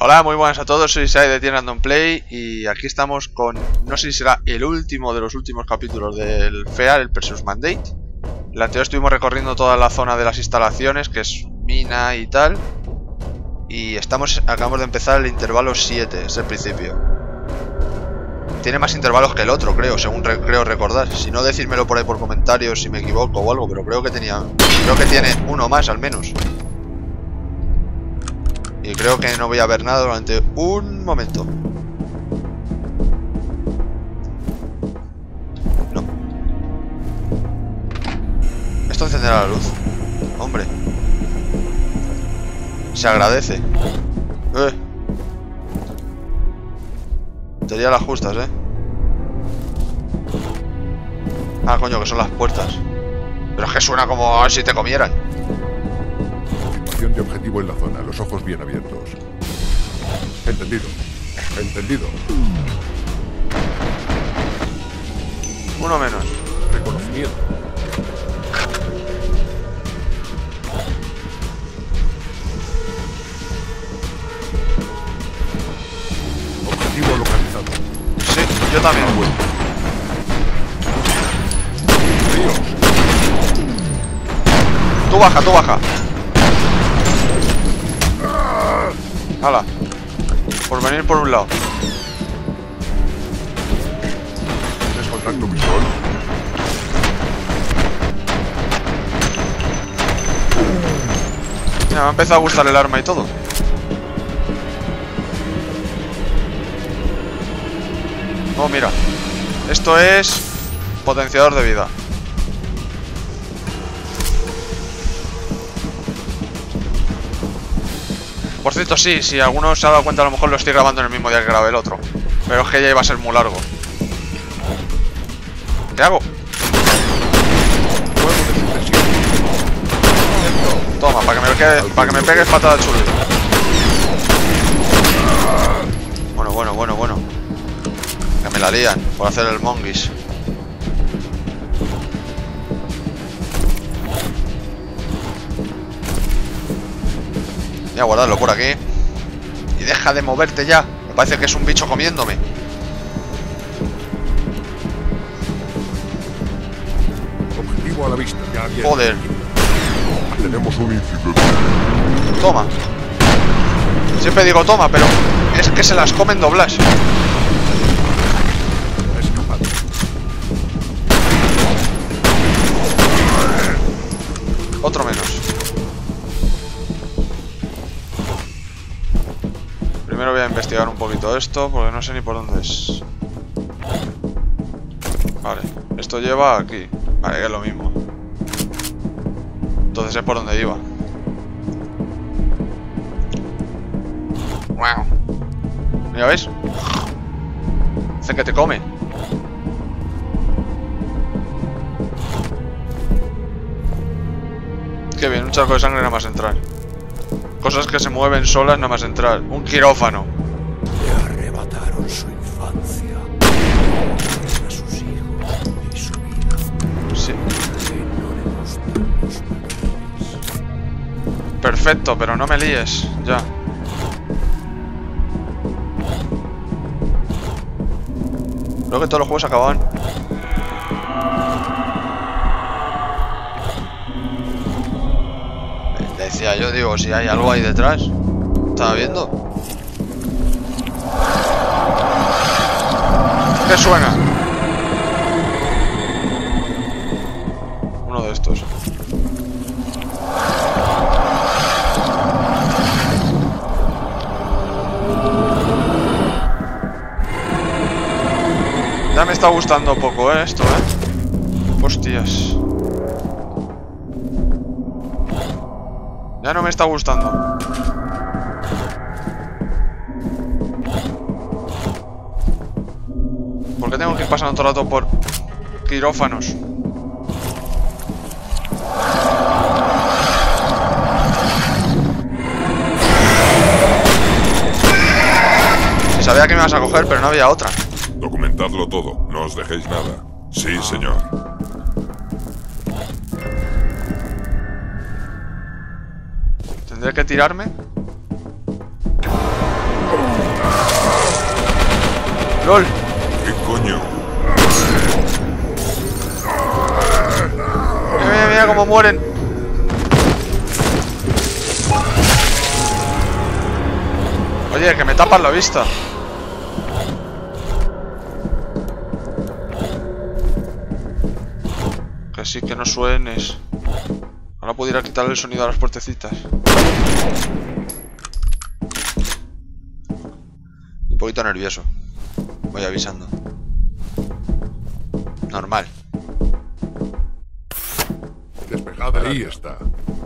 Hola, muy buenas a todos, soy Sai de Team Random Play y aquí estamos con, no sé si será el último de los últimos capítulos del FEAR, el Perseus Mandate. El anterior estuvimos recorriendo toda la zona de las instalaciones, que es mina y tal. Y acabamos de empezar el intervalo 7, es el principio. Tiene más intervalos que el otro, creo, según creo recordar. Si no, decírmelo por ahí por comentarios si me equivoco o algo, pero creo que tiene uno más al menos. Y creo que no voy a ver nada durante un momento. No. Esto encenderá la luz. Hombre. Se agradece. Tenía las justas, Ah, coño, que son las puertas. Pero es que suena como si te comieran. De objetivo en la zona, los ojos bien abiertos. Entendido. Entendido. Uno menos. Reconocimiento. Objetivo localizado. Sí, yo también. Ríos. Tú baja, tú baja. ¡Hala! Por venir por un lado. ¿Tienes contacto visual? Mira, me ha empezado a gustar el arma y todo. Oh, mira. Esto es potenciador de vida. Por cierto, sí, si alguno se ha dado cuenta, a lo mejor lo estoy grabando en el mismo día que grabé el otro. Pero es que ya iba a ser muy largo. ¿Qué hago? Toma, para que me pegues patada chuli. Bueno. Que me la lían por hacer el monguis. Voy a guardarlo por aquí. Y deja de moverte ya. Me parece que es un bicho comiéndome. Objetivo a la vista. Ya bien. Joder. Tenemos un incidente. Toma. Siempre digo toma, pero es que se las comen doblas. Escapado. Otro menos. Primero voy a investigar un poquito esto, porque no sé ni por dónde es. Vale, esto lleva aquí. Vale, que es lo mismo. Entonces es por donde iba. Wow. Mira, ¿ves? Dice que te come. Qué bien, un charco de sangre nada más entrar. Cosas que se mueven solas nada más entrar. Un quirófano. Le arrebataron su infancia, a sus hijos y su vida. Sí. Que no le gustan los mayores. Perfecto, pero no me líes. Ya. Creo que todos los juegos acababan. Decía yo, digo, si hay algo ahí detrás. ¿Estaba viendo? ¿Qué suena? Uno de estos. Ya me está gustando poco, esto, Hostias. Ya no me está gustando. ¿Por qué tengo que ir pasando todo el rato por quirófanos? Si sabía que me ibas a coger, pero no había otra. Documentadlo todo. No os dejéis nada. Sí, señor. ¿Tendré que tirarme? ¡Lol! ¿Qué coño? Mira, mira, mira cómo mueren. Oye, que me tapan la vista. Que sí, que no suenes. Ahora pudiera quitarle el sonido a las puertecitas. Un poquito nervioso. Voy avisando. Normal. Despejada. Ahí está.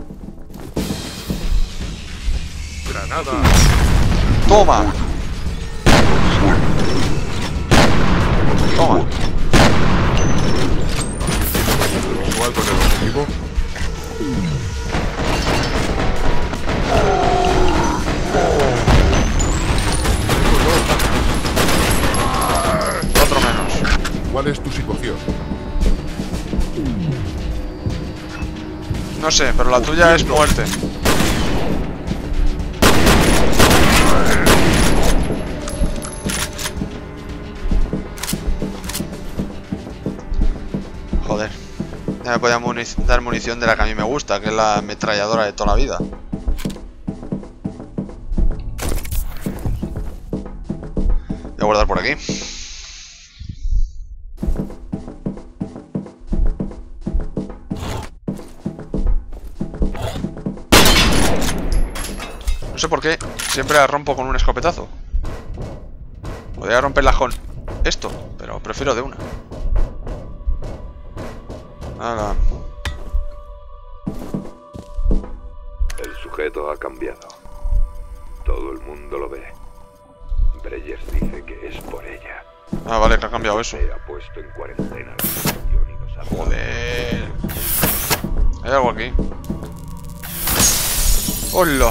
Granada. ¡Toma! ¡Toma! Visual con el objetivo. Otro menos. ¿Cuál es tu situación? No sé, pero la tuya es muerte. Joder. Ya me podía dar munición de la que a mí me gusta, que es la ametralladora de toda la vida. Voy a guardar por aquí. No sé por qué siempre la rompo con un escopetazo. Podría romperla con esto, pero prefiero de una. Nada. El sujeto ha cambiado. Todo el mundo lo ve. Breyers dice que es por ella. Ah, vale, que ha cambiado eso. Se ha puesto en cuarentena la situación y nos ha... Joder. Hay algo aquí. ¡Hola!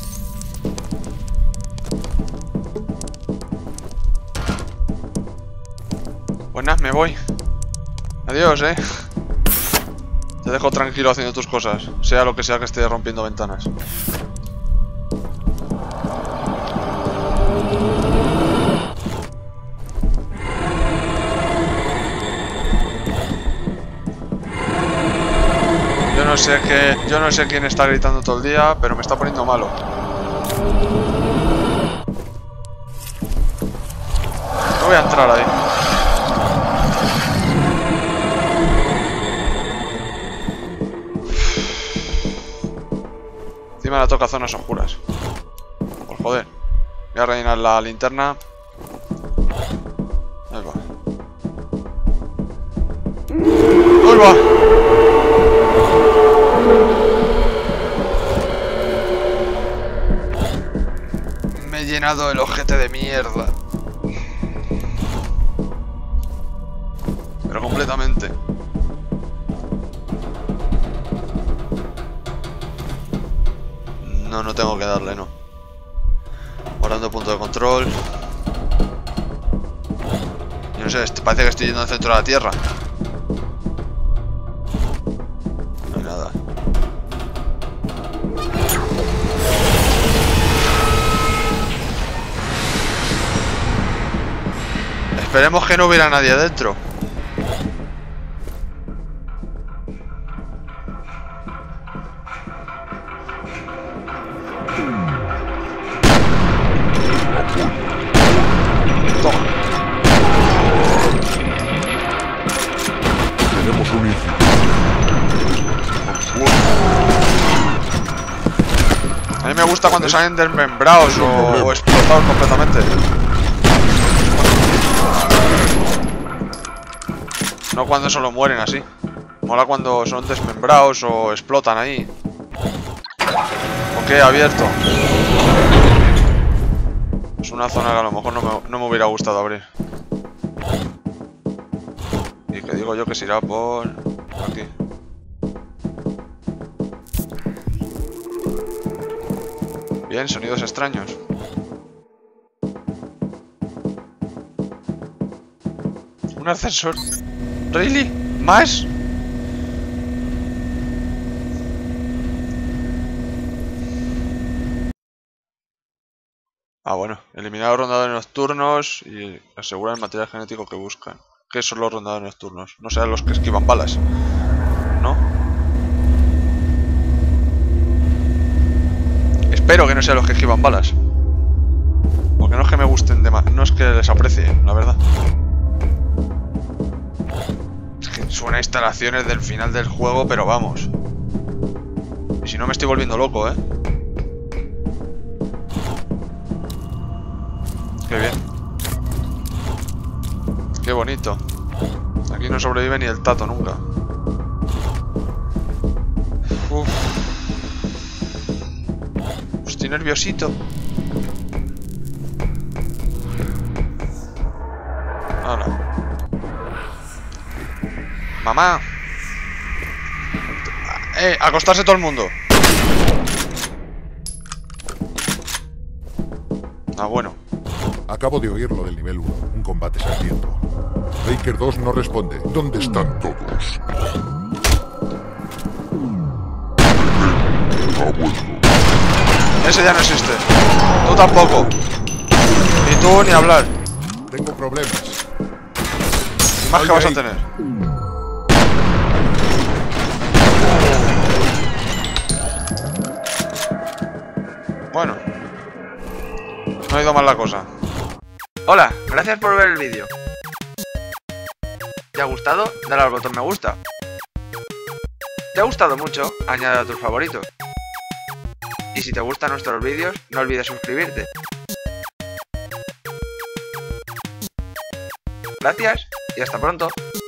Buenas, me voy. Adiós, Te dejo tranquilo haciendo tus cosas, sea lo que sea que esté rompiendo ventanas. Yo no sé quién está gritando todo el día, pero me está poniendo malo. No voy a entrar ahí. Encima la toca zonas oscuras. Pues joder. Voy a rellenar la linterna. Ahí va. ¡Ahí va! Me he llenado el ojete de mierda. Pero completamente. No, no tengo que darle, no. Guardando punto de control. Yo no sé, parece que estoy yendo al centro de la Tierra. No hay nada. Esperemos que no hubiera nadie adentro. Toma. Tenemos un incidente. A mí me gusta cuando salen desmembrados o explotados completamente. No cuando solo mueren así. Mola cuando son desmembrados o explotan ahí. Ok, abierto. Es una zona que a lo mejor no me hubiera gustado abrir. Y que digo yo que se irá por aquí. Bien, sonidos extraños. Un ascensor. ¿Really? ¿Más? Ah, bueno. Eliminar a los rondadores nocturnos y asegurar el material genético que buscan. ¿Qué son los rondadores nocturnos? No serán los que esquivan balas, ¿no? Espero que no sean los que esquivan balas. Porque no es que me gusten no es que les aprecie, la verdad. Es que suena a instalaciones del final del juego, pero vamos. Y si no me estoy volviendo loco, ¿eh? Qué bien. Qué bonito. Aquí no sobrevive ni el tato nunca. Uf. Estoy nerviosito. Ahora. Mamá. Acostarse todo el mundo. Ah, bueno. Acabo de oír lo del nivel 1, un combate sangriento. Baker 2 no responde. ¿Dónde están todos? Ese ya no existe. Tú tampoco. Ni tú ni hablar. Tengo problemas. Más que vas a tener. Bueno. No ha ido mal la cosa. Hola, gracias por ver el vídeo. ¿Te ha gustado? Dale al botón me gusta. ¿Te ha gustado mucho? Añádelo a tus favoritos. Y si te gustan nuestros vídeos, no olvides suscribirte. Gracias y hasta pronto.